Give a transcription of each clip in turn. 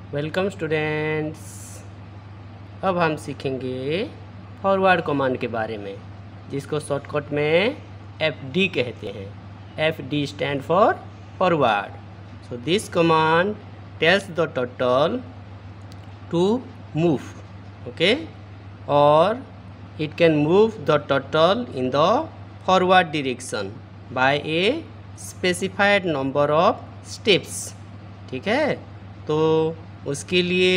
Welcome students. अब हम सीखेंगे फॉरवर्ड कमांड के बारे में, जिसको शॉर्टकट में FD कहते हैं। FD stand for forward. So this command tells the turtle to move, okay, और it can move the turtle in the forward direction by a specified number of steps। ठीक है, तो उसके लिए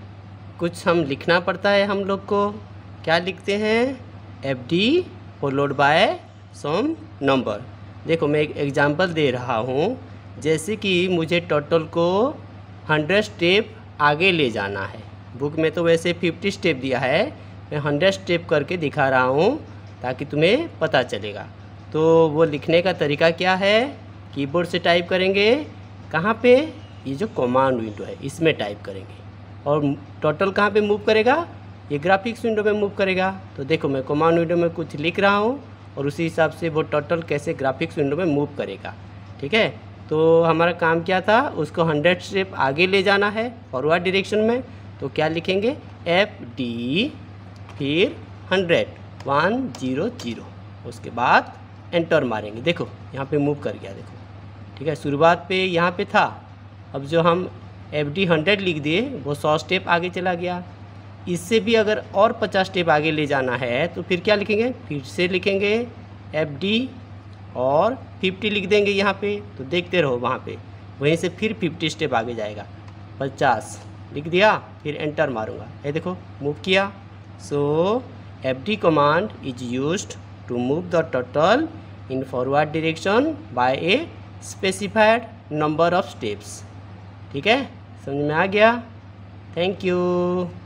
कुछ हम लिखना पड़ता है। हम लोग को क्या लिखते हैं? FD followed by some number. देखो मैं एक एग्जांपल दे रहा हूँ। जैसे कि मुझे टर्टल को 100 स्टेप आगे ले जाना है। बुक में तो वैसे 50 स्टेप दिया है, मैं 100 स्टेप करके दिखा रहा हूँ ताकि तुम्हें पता चलेगा। तो वो लिखने का तरीका क्या है? कीबोर्ड से टाइप करेंगे। कहाँ पे? ये जो कमांड विंडो है इसमें टाइप करेंगे। और टर्टल कहाँ पे मूव करेगा? ये ग्राफिक्स विंडो में मूव करेगा। तो देखो मैं कमांड विंडो में कुछ लिख रहा हूँ और उसी हिसाब से वो टर्टल कैसे ग्राफिक्स विंडो में मूव करेगा। ठीक है, तो हमारा काम क्या था? उसको 100 स्टेप आगे ले जाना है फॉरवर्ड डायरेक्शन में। तो क्या लिखेंगे? FD फिर 100 100, उसके बाद एंटर मारेंगे। देखो यहाँ पे मूव कर गया, देखो। ठीक है, शुरुआत पे यहाँ पे था, अब जो हम FD 100 लिख दिए वो 100 स्टेप आगे चला गया। इससे भी अगर और 50 स्टेप आगे ले जाना है तो फिर क्या लिखेंगे? फिर से लिखेंगे FD और 50 लिख देंगे यहाँ पे। तो देखते रहो वहाँ पे, वहीं से फिर 50 स्टेप आगे जाएगा। 50 लिख दिया, फिर एंटर मारूंगा। ये देखो मूव किया। So FD command is used to move the turtle in forward direction by a specified number of steps। ठीक है, समझ में आ गया? Thank you.